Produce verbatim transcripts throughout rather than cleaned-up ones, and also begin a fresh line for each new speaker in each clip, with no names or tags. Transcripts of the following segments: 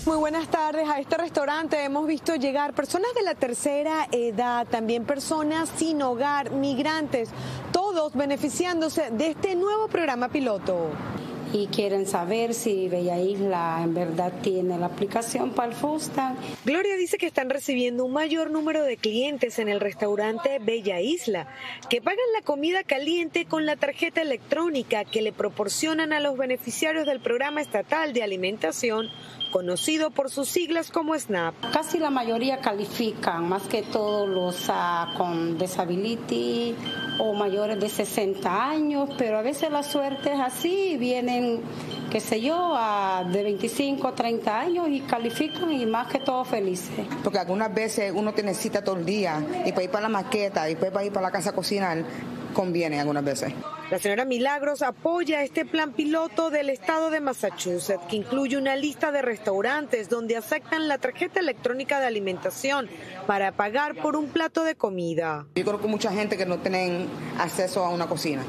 Muy buenas tardes. A este restaurante hemos visto llegar personas de la tercera edad, también personas sin hogar, migrantes, todos beneficiándose de este nuevo programa piloto.
Y quieren saber si Bella Isla en verdad tiene la aplicación para el Food Stamp.
Gloria dice que están recibiendo un mayor número de clientes en el restaurante Bella Isla, que pagan la comida caliente con la tarjeta electrónica que le proporcionan a los beneficiarios del programa estatal de alimentación, conocido por sus siglas como SNAP.
Casi la mayoría califican, más que todos los uh, con disability o mayores de sesenta años, pero a veces la suerte es así, vienen, qué sé yo, a de veinticinco a treinta años y califican y más que todo felices.
Porque algunas veces uno tiene cita todo el día y para ir para la maqueta y después para ir para la casa a cocinar, conviene algunas veces.
La señora Milagros apoya este plan piloto del estado de Massachusetts, que incluye una lista de restaurantes donde aceptan la tarjeta electrónica de alimentación para pagar por un plato de comida.
Yo creo que mucha gente que no tienen acceso a una cocina.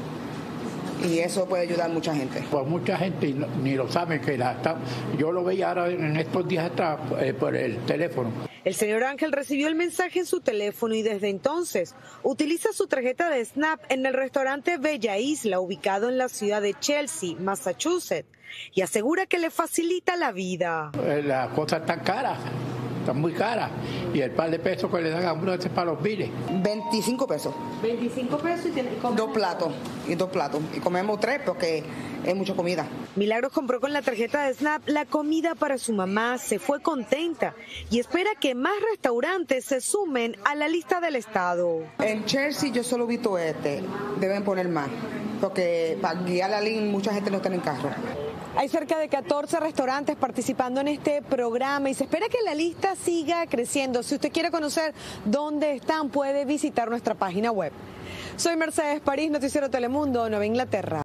Y eso puede ayudar a mucha gente.
Pues mucha gente ni lo sabe que la está. Yo lo veía ahora en estos días atrás eh, por el teléfono.
El señor Ángel recibió el mensaje en su teléfono y desde entonces utiliza su tarjeta de SNAP en el restaurante Bella Isla, ubicado en la ciudad de Chelsea, Massachusetts, y asegura que le facilita la vida.
Eh, las cosas están caras. Están muy caras y el par de pesos que le dan a uno es para los biles.
veinticinco pesos.
veinticinco pesos y tiene
dos platos y dos platos y comemos tres porque es mucha comida.
Milagros compró con la tarjeta de SNAP la comida para su mamá, se fue contenta y espera que más restaurantes se sumen a la lista del estado.
En Chelsea yo solo he visto este, deben poner más porque para guiar a Lynn mucha gente no tiene carro.
Hay cerca de catorce restaurantes participando en este programa y se espera que la lista siga creciendo. Si usted quiere conocer dónde están, puede visitar nuestra página web. Soy Mercedes París, Noticiero Telemundo, Nueva Inglaterra.